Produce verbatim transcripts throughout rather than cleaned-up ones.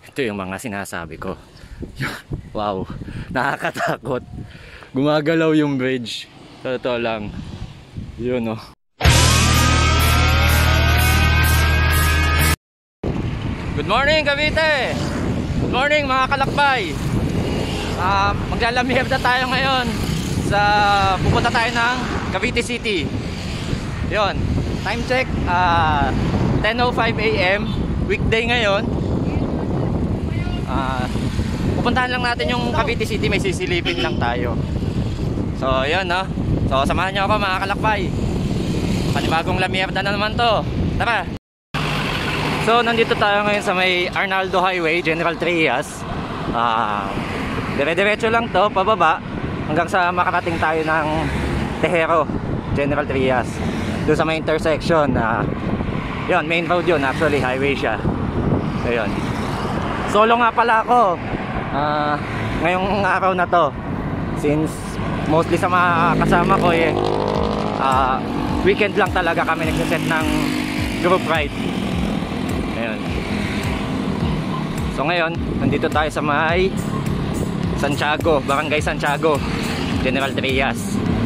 Ito yung mga sinasabi ko. Wow, nakakatakot. Gumagalaw yung bridge. Totoo lang. Yun oh. Good morning Cavite! Good morning mga kalakbay! Uh, Maglalamihib na tayo ngayon sa pupunta tayo ng Cavite City. Yun, time check uh, ten oh five A M weekday ngayon. uh, Pupuntahan lang natin yung Cavite City, may sisilipin lang tayo. So yun no. So samahan nyo ako mga kalakbay. Panibagong lamihib na naman to. Tara! So nandito tayo ngayon sa may Arnaldo Highway, General Trias. uh, Dire-diretso lang to, pababa hanggang sa makarating tayo ng Tejero, General Trias. Doon sa may intersection na uh, yun, main road yun, actually highway siya. So yun. Solo nga pala ako uh, ngayong araw na to, since mostly sa mga kasama ko eh uh, weekend lang talaga kami nagsiset ng group ride. Ayun. So ngayon, nandito tayo sa may Santiago, Barangay Santiago, General Trias.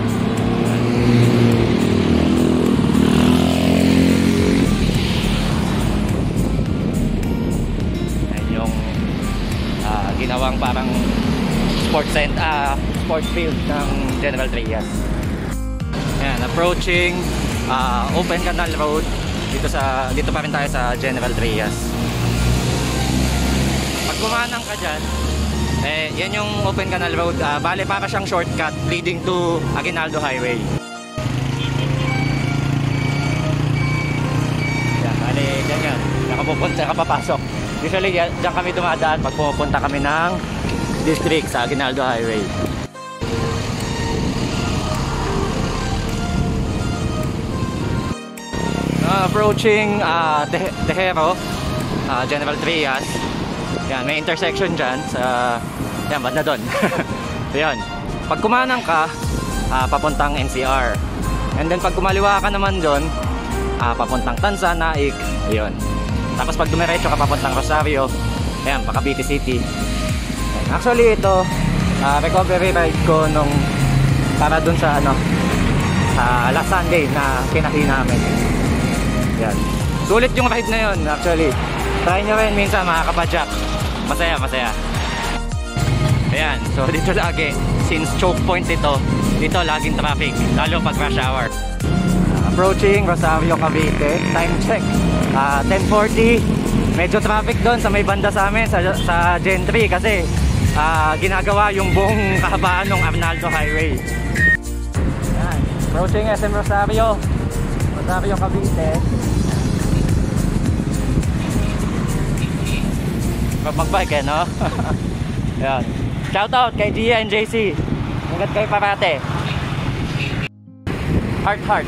Ayan yung uh, ginawang parang sports center, uh, sports field ng General Trias. Ayan, approaching uh, Open Canal Road. Dito sa dito pa rin tayo sa General Trias. Pag kumanang ka dyan, eh yan yung Open Canal Road. uh, Bale para siyang shortcut leading to Aguinaldo Highway. Yan, bale dyan yan, nakapupunta, nakapapasok. Usually dyan kami dumadaan pag pupunta kami ng district sa Aguinaldo Highway. Uh, approaching uh, Tejero, uh, General Trias. Yan, may intersection dyan sa yan, banda doon. So yan, pag kumanang ka uh, papuntang N C R, and then pag kumaliwa ka naman doon uh, papuntang Tanza, Naik. Ayun. Tapos pag dumiretso ka papuntang Rosario, ayan, pa Cavite City. Ayan. Actually ito uh, recovery ride ko nung para doon sa ano sa last Sunday na kinahi namin. Yan. Sulit yung ride na yun actually. Try nyo rin minsan mga kapadyak. Masaya, masaya. Ayan, so dito lagi, since choke point ito, dito laging traffic, lalo pag rush hour. uh, Approaching Rosario, Cavite. Time check uh, ten forty. Medyo traffic doon sa may banda sa amin, sa, sa Gentry, kasi uh, ginagawa yung buong kahabaan ng Arnaldo Highway. Ayan, approaching S M Rosario, Rosario, Cavite. Magbike eh, no? Ayan. Shout out kay Gia and J C. Hanggat kayo parate. Heart heart.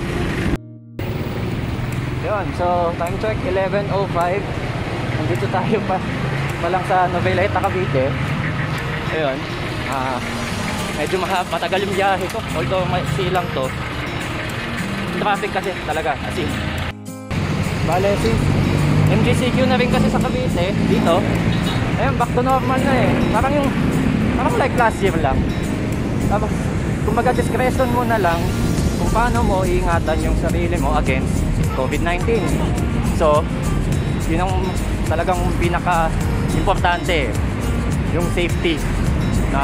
Yun, so time check eleven oh five. Nandito tayo pa pa lang sa Noveleta, Cavite. Ayun. Ah, medyo mahaba, matagal yung biyahe ko. Although may silang to. Traffic kasi talaga, as in. Bale, si M G C Q na rin kasi sa Cavite dito. Ayun, back to normal na eh. Parang yung, parang like last year lang. Tapos, kumbaga discretion mo na lang kung paano mo iingatan yung sarili mo against COVID nineteen. So, yun ang talagang pinaka-importante. Yung safety. Na?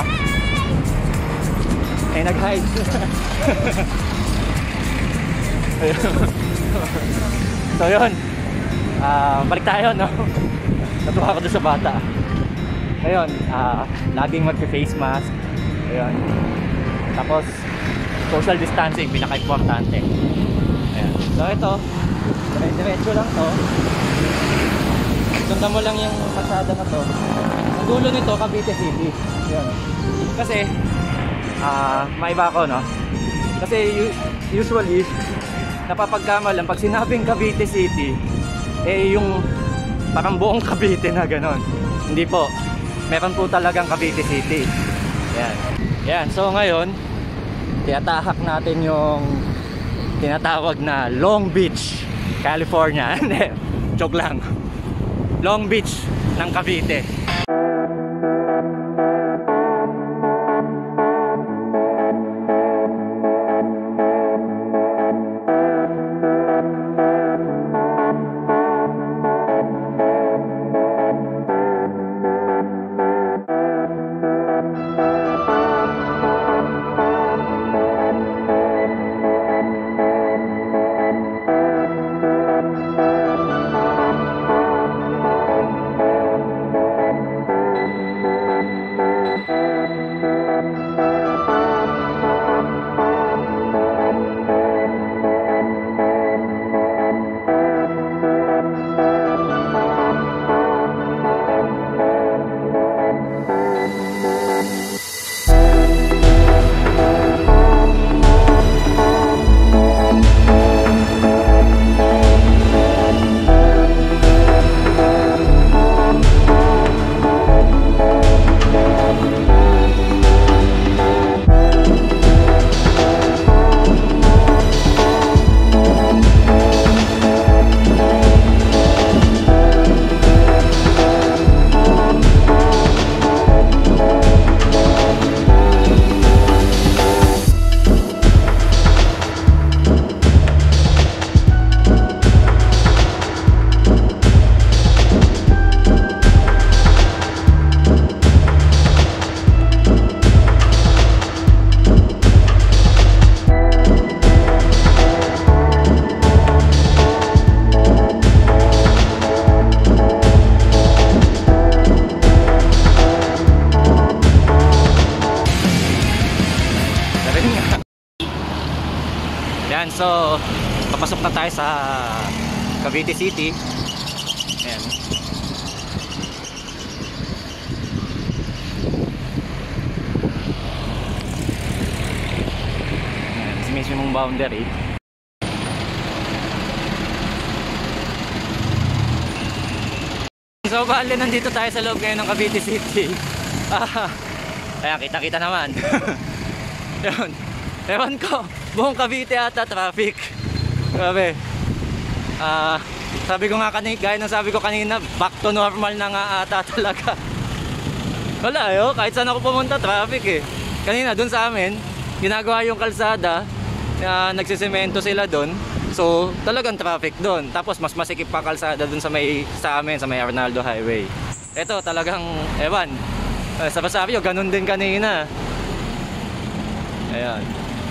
Eh, nag-hide. So, yun. Uh, balik tayo, no? Natuwa ko doon sa bata. Ayun, uh, laging mag-face mask. Ayun. Tapos, social distancing, pinaka-importante. Ayun. So, ito, diretso lang to. Sundan mo lang yung pasada na to. Ang dulo nito, Cavite City. Ayun. Kasi, uh, maiba ako, no? Kasi, usually, napapagkamalan, pag sinabing Cavite City, eh, yung parang buong Cavite na ganon. Hindi po. Meron po talagang Cavite City. Yan. Yan. So ngayon, tinatahak natin yung tinatawag na Long Beach, California. Joke lang. Long Beach ng Cavite. So, papasok na tayo sa Cavite City. Ayan. Ayan, si mismong boundary. So, bali, nandito tayo sa loob ngayon ng Cavite City. Ah, ayan, kita-kita naman. Yun. Ewan ko, buong Cavite ata traffic. Grabe. Ah, sabi ko nga kanina, gaya ng sabi ko kanina, back to normal na nga ata talaga. Wala, yo, kahit saan ako pumunta, traffic eh. Kanina, dun sa amin, ginagawa yung kalsada, uh, nagsisemento sila dun. So, talagang traffic doon. Tapos mas masikip pa kalsada doon sa may sa amin, sa may Arnaldo Highway. Ito talagang ewan. Uh, sa Basario, ganun din kanina. Ayan.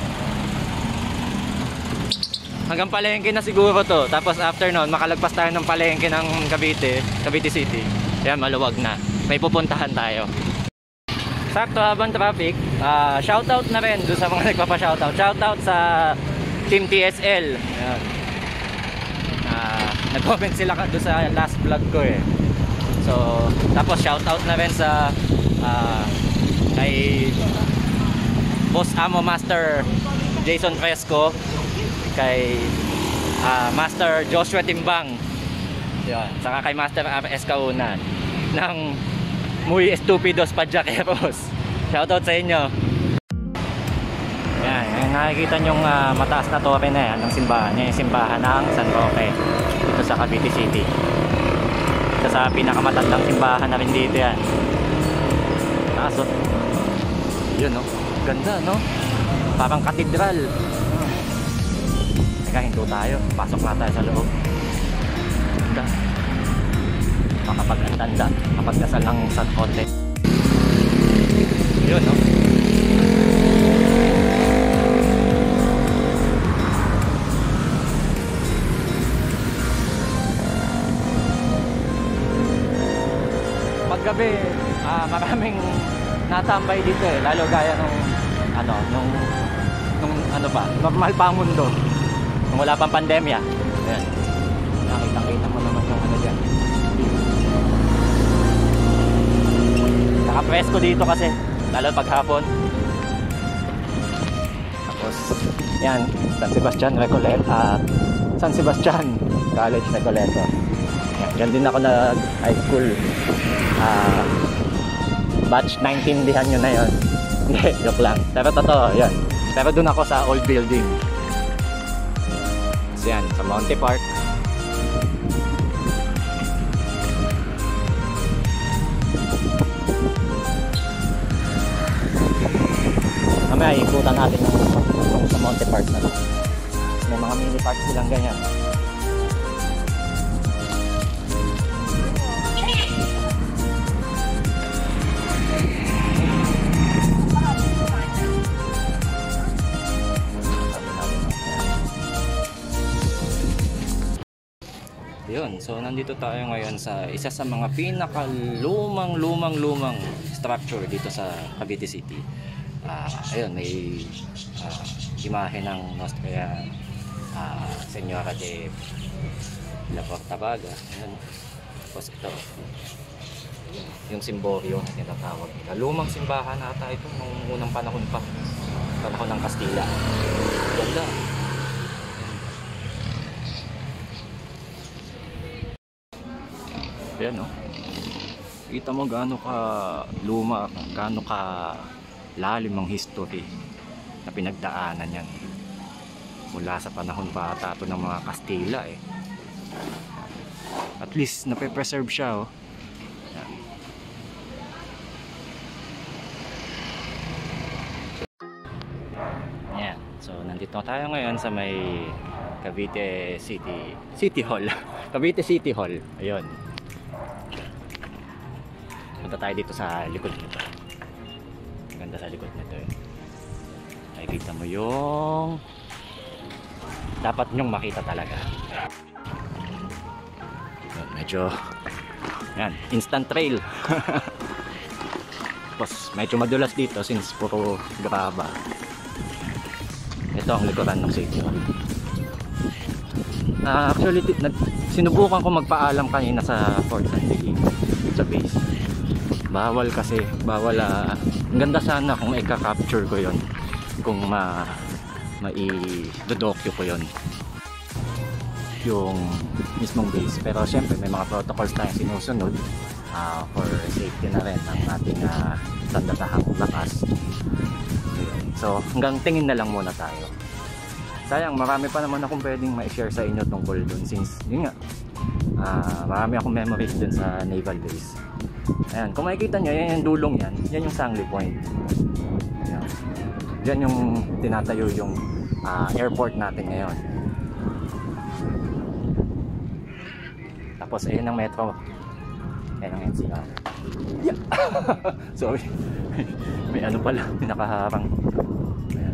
Hanggang palengke na siguro to. Tapos after noon, makalagpas tayo ng palengke ng Cavite, Cavite City. Ayan, maluwag na. May pupuntahan tayo. Sakto habang traffic, uh, shoutout na rin doon sa mga nagpapa-shoutout. Shoutout sa Team T S L. Ayan. Uh, nag-comment sila doon sa last vlog ko eh. So, tapos shoutout na rin sa uh, kay Boss Amo Master Jason Fresco, kay uh, Master Joshua Timbang. Ayan. Saka kay Master R S Kauna ng Muy Estupidos Padjakeros. Shoutout sa inyo. Yan, yan nakikita nyong uh, mataas na torre na yan ng simbahan. Yan yung simbahan ng San Roque dito sa Cavite City. Ito sa pinakamatandang simbahan na rin dito yan. Taas o. Yun no, ganda no. Parang katedral. Teka, hinto tayo. Pasok na tayo sa loob. Ganda. Makapag-antanda, makapag-dasal ng San Roque. Yun no. Gabi, ah, maraming natambay dito eh, lalo gaya nung ano, nung nung ano ba, normal pa ang mundo nung wala pang pandemya. Ayan, nakita-kita mo naman yung ano dyan. Naka-presko dito kasi, lalo paghapon. Tapos yan, San Sebastian Recoleto at San Sebastian College Recoleto. Yan din ako nag high school. Uh, batch naintindihan nyo na yun. Hindi, joke lang. Pero totoo, yan. Pero dun ako sa old building. So yan, sa Monte Park. Mamaya ikutan natin yung, yung sa Monte Park na to. May mga mini park silang ganyan. Yun, so nandito tayo ngayon sa isa sa mga pinakalumang lumang lumang structure dito sa Cavite City. Uh, ayun, may uh, imahe ng Nostra uh, Señora de la Portabaga. Ayun. Tapos ito, yung simboryo na tinatawag nila. Lumang simbahan ata ito nung unang panahon pa, panahon ng Kastila. Ganda. Ayan no, kita mo gaano ka luma, gaano ka lalim ang history na pinagdaanan yan mula sa panahon pa ata ito ng mga Kastila eh. At least nape-preserve siya oh. Ayan. So nandito tayo ngayon sa may Cavite City City Hall. Cavite City Hall. Ayun. Punta tayo dito sa likod nito. Ganda sa likod nito eh. Nakikita mo yung dapat nyong makita talaga. Medyo yan, instant trail. Tapos medyo madulas dito since puro graba. Ito ang likuran ng city. Uh, actually, nag, sinubukan ko magpaalam kanina sa Fort San Miguel sa base. Bawal kasi, bawal. Uh, ang ganda sana kung i-capture ko yon, kung ma mai-dodokyo ko yon yung mismong base. Pero syempre may mga protocols tayong sinusunod uh, for safety na rin ng ating uh, sandatahang lakas. So hanggang tingin na lang muna tayo. Sayang, marami pa naman akong pwedeng ma-share sa inyo tungkol dun, since yun nga, uh, marami akong memories dun sa naval base. Ayan, kung makikita nyo, yan yung dulong yan, yan yung Sangley Point. Ayan. Yan yung tinatayo yung uh, airport natin ngayon. Tapos ayun ang metro. Ayan ang N C R. Yeah. Sorry. May ano pala, may nakaharang. Ayan.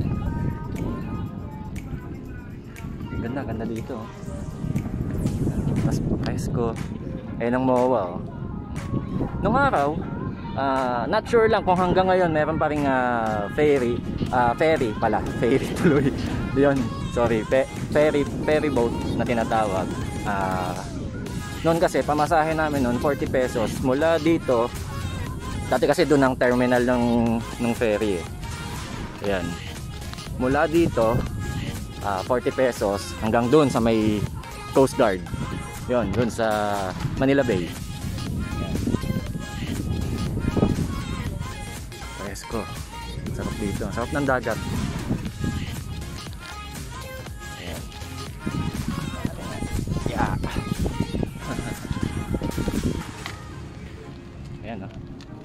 Ganda, ganda dito. Mas presko. Ayan ang M O A, oh. Nung araw, uh, not sure lang kung hanggang ngayon meron pa rin uh, ferry, uh, ferry pala, ferry tuloy. Yun, sorry, Fe ferry, ferry boat na tinatawag. Uh, noon kasi, pamasahe namin noon, forty pesos. Mula dito, dati kasi doon ang terminal ng, ng ferry eh. Ayan. Mula dito, uh, forty pesos hanggang doon sa may Coast Guard. Yun, doon sa Manila Bay. Presko. Sarap dito. Sarap ng dagat. Ayan. Yeah. Ayan, oh.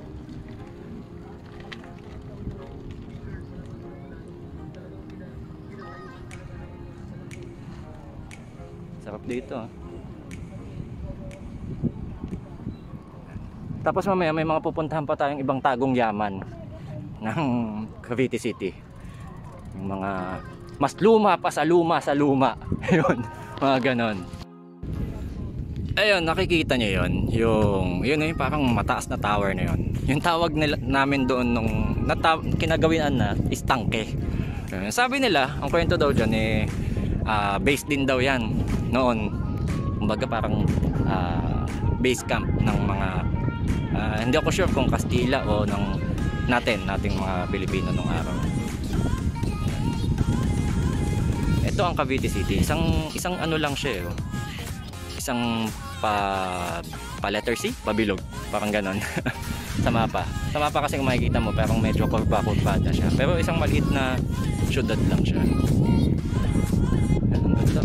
Sarap dito, oh. Tapos mamaya may mga pupuntahan pa tayong ibang tagong yaman ng Cavite City. Yung mga mas luma pa sa luma sa luma. Ayun, mga ganon. Ayun, nakikita nyo yun. Yung, yun yung parang mataas na tower na yun. Yung tawag nila, namin doon nung nata, kinagawian na is tangke. Ayun, sabi nila, ang kwento daw dyan eh, uh, base din daw yan noon. Kumbaga parang uh, base camp ng mga Uh, hindi ako sure kung Kastila o ng natin, nating mga Pilipino nung araw. Ito ang Cavite City. Isang isang ano lang siya, eh. Isang pa pa letter C, pabilog, parang ganon. Sa mapa. Sa mapa kasi kung makikita mo, parang medyo kurba-kurbada siya. Pero isang maliit na syudad lang siya. Ang ganda.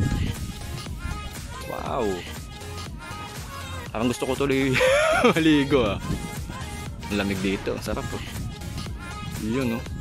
Wow. Parang gusto ko tuloy maligo, ah. Ang lamig dito, ang sarap, oh. Yun, oh.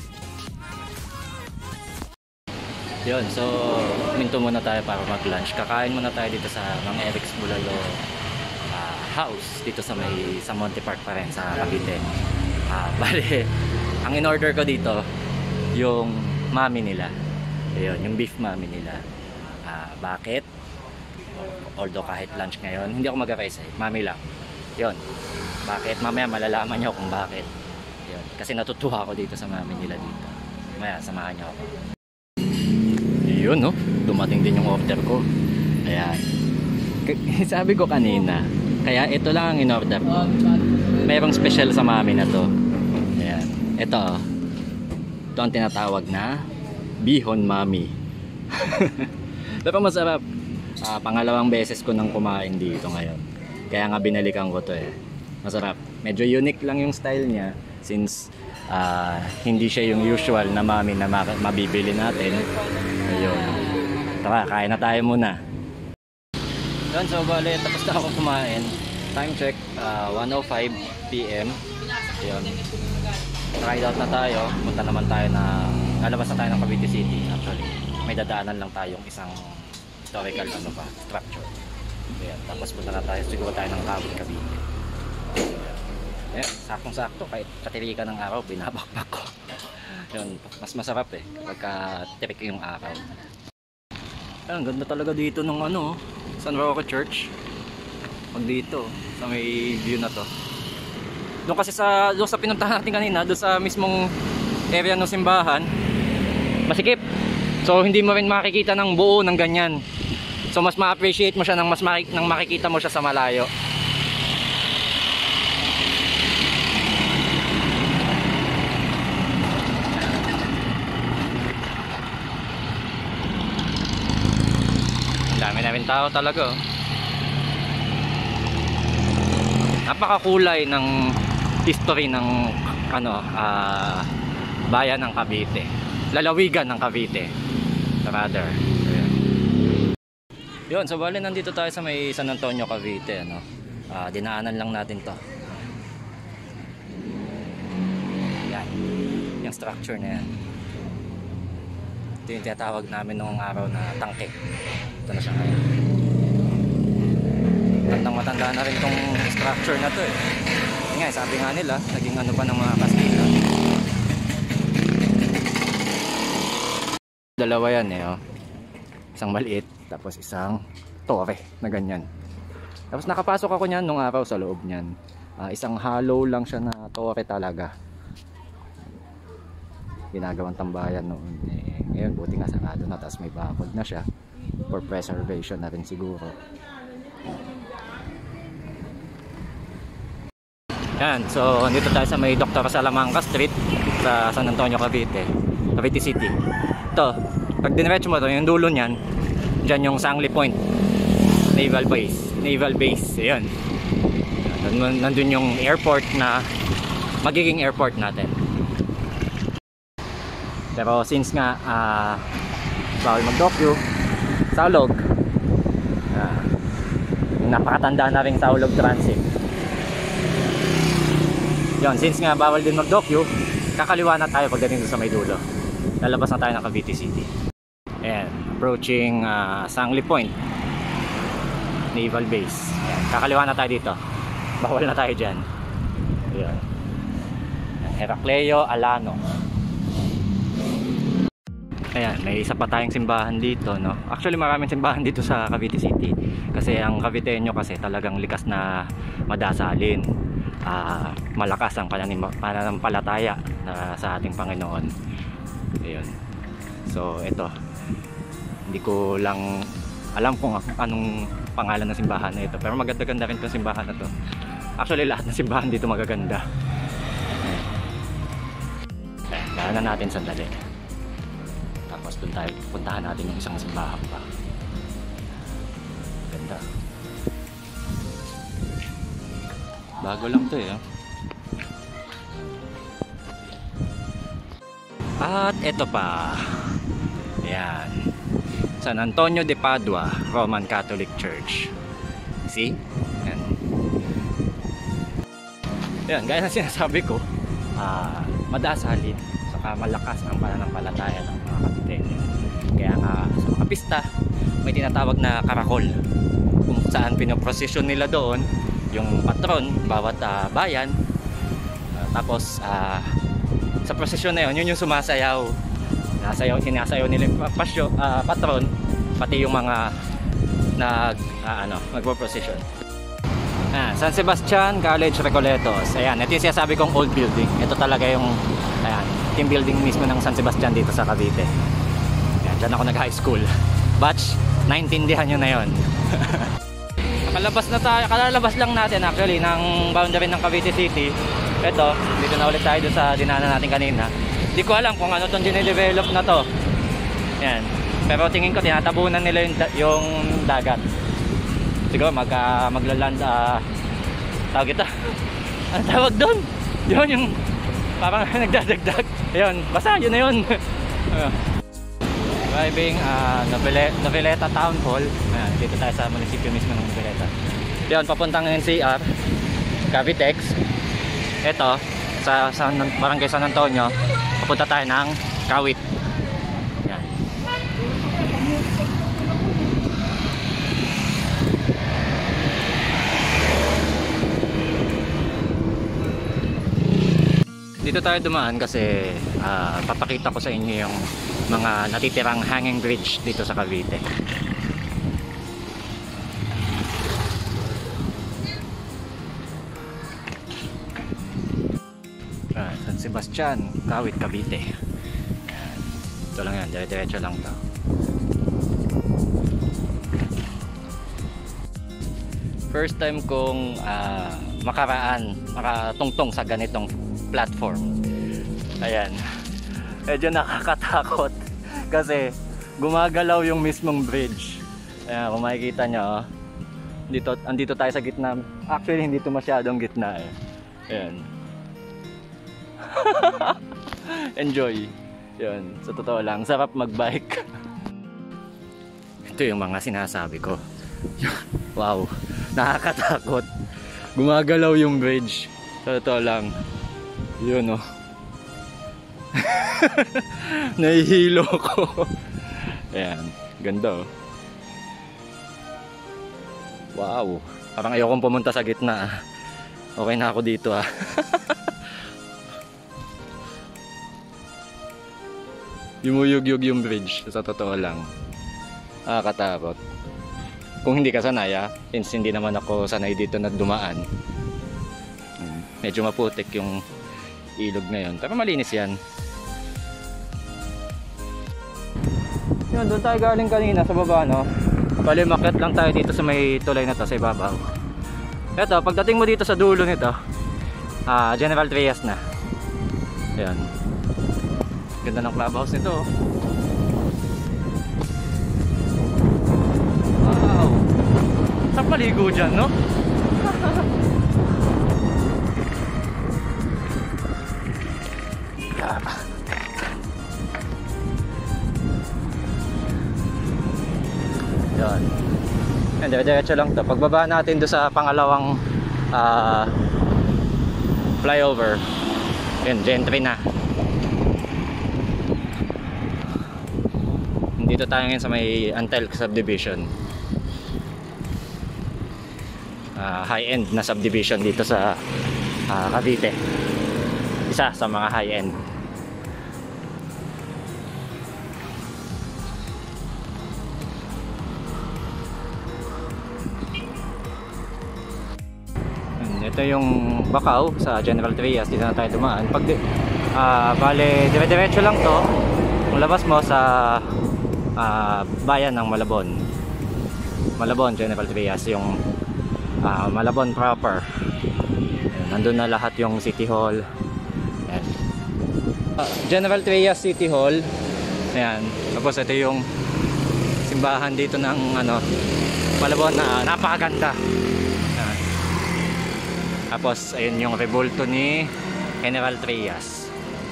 Yun, so minto muna tayo para mag-lunch. Kakain muna tayo dito sa Mang Eric's Bulalo uh, house dito sa may sa Monte Park pa rin sa Cavite. Uh, bale, ang in-order ko dito yung mami nila. Ayun, yung beef mami nila. Uh, bakit? Although kahit lunch ngayon, hindi ako mag-rice, eh. Mami lang. Yun. Bakit? Mamaya malalaman nyo kung bakit. Yun. Kasi natutuwa ako dito sa mami nila dito. Mamaya, samahan nyo ako. Yun, no? Dumating din yung order ko. Ayan. Sabi ko kanina, kaya ito lang ang in-order ko. Mayroong special sa mami na to. Ayan. Ito, oh. Ito ang tinatawag na Bihon Mami. Pero masarap. Uh, pangalawang beses ko nang kumain dito ngayon. Kaya nga binalikan ko to, eh. Masarap. Medyo unique lang yung style niya, since uh, hindi siya yung usual na mami na mabibili natin. Ayun. Tara, kain na tayo muna. Yun, so bale, tapos na ako kumain. Time check, uh, one oh five p m Ayun. Ride out na tayo. Punta naman tayo na, lalabas na tayo ng Cavite City. Actually, may dadaanan lang tayong isang historical ano pa, structure. Ayan, tapos punta na tayo, siguro tayo ng Cabot, Cavite. Eh, saktong-sakto, kahit katirika ng araw, binabakbak ko. Yun, mas masarap eh, pagka tirik yung araw. Ang ganda talaga dito ng ano, San Roque Church. Pag dito, sa may view na to. Doon kasi sa, doon sa pinuntahan natin kanina, doon sa mismong area ng simbahan, masikip. So hindi mo rin makikita ng buo ng ganyan. So mas ma-appreciate mo siya nang mas maki nang makikita mo siya sa malayo. Ang dami na rin tao talaga. Napakakulay ng history ng ano, uh, bayan ng Cavite, lalawigan ng Cavite rather. Yun, so bali nandito tayo sa may San Antonio, Cavite, ano? Uh, dinaanan lang natin to. Yan, yung structure na yan. Ito yung tinatawag namin noong araw na tangke. Ito na siya ngayon. Tandang matanda na rin tong structure na to eh. Nga, sabi nga nila, naging ano pa ng mga Kastila. Dalawa yan eh, oh. Isang maliit, tapos isang torre na ganyan. Tapos nakapasok ako niyan nung araw sa loob niyan. Uh, isang hollow lang siya na torre talaga. Ginagawang tambayan noon. Eh, ngayon, buti nga sarado na, tapos may bakod na siya. For preservation na rin siguro. Yan, so dito tayo sa may Doctor Salamanca Street sa San Antonio, Cavite, Cavite City. Ito, pag diniretso mo ito, yung dulo niyan, dyan yung Sangley Point Naval Base, Naval Base, ayan. Nandun yung airport na magiging airport natin. Pero since nga uh, bawal mag-docu, Saulog, uh, napakatanda na rin Saulog Transit. Yon, since nga bawal din mag-docu, kakaliwa na tayo pagdating sa may dulo. Lalabas na tayo ng Cavite City. Ayan, approaching uh, Sangley Point Naval Base. Ayan, kakaliwa na tayo dito. Bawal na tayo dyan. Ayan. Heracleo Alano. Ayan, may isa pa tayong simbahan dito, no? Actually maraming simbahan dito sa Cavite City. Kasi ang Caviteño kasi talagang likas na madasalin. Uh, malakas ang pananampalataya uh, sa ating Panginoon. Ayun. So ito, hindi ko lang alam kung anong pangalan ng simbahan na ito, pero maganda-ganda rin itong simbahan na to. Actually lahat ng simbahan dito magaganda. Ayan, daanan natin sandali. Tapos dun tayo, puntahan natin yung isang simbahan pa. Ganda. Bago lang to eh. At ito pa. Ayan. San Antonio de Padua Roman Catholic Church. See? Ayan. Ayan, gaya ng sinasabi ko, uh, madasalin, saka malakas ang pananampalataya ng mga Kapiteño. Kaya nga sa mga pista, may tinatawag na karakol, kung saan pinoprosesyon nila doon yung patron bawat uh, bayan. Uh, tapos uh, sa prosesyon na yun, yun yung sumasayaw, nasayaw, sinasayaw nila yung pasyo, uh, patron, pati yung mga nag uh, ano, magpo-prosesyon. Ah, San Sebastian College Recoletos. Ayan, ito yung sinasabi kong old building. Ito talaga yung ayan, team building mismo ng San Sebastian dito sa Cavite. Ayan, dyan ako nag-high school. Batch, naintindihan nyo na yun. Nakalabas na tayo, kalalabas lang natin actually ng boundary ng Cavite City. Ito, dito na ulit tayo sa dinaanan natin kanina. Hindi ko alam kung ano itong dinedevelop na to. Yan. Pero tingin ko tinatabunan nila yung, yung dagat. Siguro mag, uh, maglaland, uh, tawag ito. Ano tawag doon? Yun yung parang nagdadagdag. Yun, basta yun na yun. Driving uh, Noveleta Town Hall. Ayan, dito tayo sa munisipyo mismo ng Noveleta. Yun, papuntang N C R Cavitex. Ito, sa, sa Barangay San Antonio, papunta tayo ng Kawit. Ayan. Dito tayo dumaan kasi uh, papakita ko sa inyo yung mga natitirang hanging bridge dito sa Cavite. Ah, San Sebastian, Kawit, Cavite. Ito lang yan, dire-diretso lang to. First time kong uh, makaraan, makatungtong sa ganitong platform. Ayan. Medyo nakakatakot kasi gumagalaw yung mismong bridge. Ayan, kung makikita nyo, oh. Dito, andito tayo sa gitna. Actually, hindi ito masyadong gitna eh. Ayan. Enjoy. Yun, sa totoo lang, sarap magbike. Ito yung mga sinasabi ko. Wow, nakakatakot. Gumagalaw yung bridge. Sa totoo lang. Yun oh. Nahihilo ko. Ayan, ganda oh. Wow, parang ayokong pumunta sa gitna. Okay na ako dito ah. Yumuyug-yug yung bridge, sa totoo lang. Nakakatakot. Kung hindi ka sanay ah, since hindi naman ako sanay dito na dumaan. Medyo maputik yung ilog ngayon, pero malinis yan. Yun, doon tayo galing kanina sa baba, no? Bali, makyat lang tayo dito sa may tulay na to, sa ibabaw. Eto, pagdating mo dito sa dulo nito, ah, General Trias na. Ayan. Ganda ng clubhouse nito. Wow! Saan maligo dyan, no? Yan. Yan, dire-diretso lang to. Pagbaba natin do sa pangalawang uh, flyover, yun, gentry na. Dito tayo ngayon sa may Antelk subdivision. Uh, high-end na subdivision dito sa uh, Cavite. Isa sa mga high-end. Ito yung Bacau sa General Trias. Dito na tayo dumaan. Pag uh, bale, dire-diretso lang to. Kung labas mo sa uh, bayan ng Malabon. Malabon, General Trias, yung uh, Malabon proper. Ayan, nandun na lahat yung City Hall. Ayan. Uh, General Trias City Hall. Ayan. Tapos ito yung simbahan dito ng ano, Malabon na napakaganda. Ayan. Tapos ayun yung rebulto ni General Trias.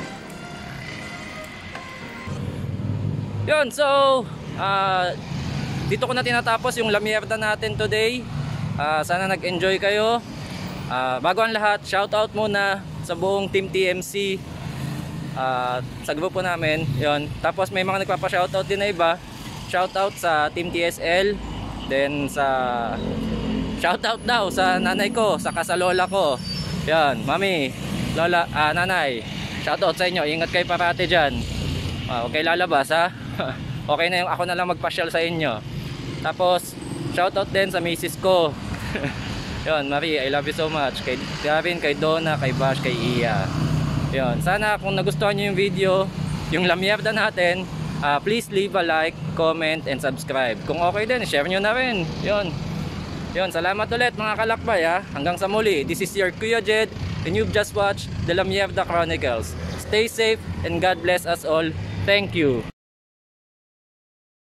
Yun, so uh, dito ko na tinatapos yung lamierda natin today. uh, Sana nag-enjoy kayo. uh, Bago ang lahat, shoutout muna sa buong Team T M C, uh, sa grupo namin. Yun. Tapos may mga nagpapa-shoutout din na iba. Shoutout sa Team T S L. Then sa shoutout daw sa nanay ko, saka sa lola ko. Yan, mami, lola, ah, nanay, shoutout sa inyo. Ingat kayo parati dyan. uh, Huwag kayo lalabas ha. Okay na yung ako na lang magpasyal sa inyo. Tapos shoutout din sa misis ko. Yon, Marie, I love you so much. Kay Gavin, kay Donna, kay Bash, kay Iya. Yon, sana kung nagustuhan nyo yung video, yung lamierda natin, uh, please leave a like, comment, and subscribe. Kung okay din, share nyo na rin. Yon. Yon, salamat ulit mga kalakbay ha. Hanggang sa muli, this is your Kuya Jed and you've just watched the Lamierda Chronicles. Stay safe and God bless us all. Thank you.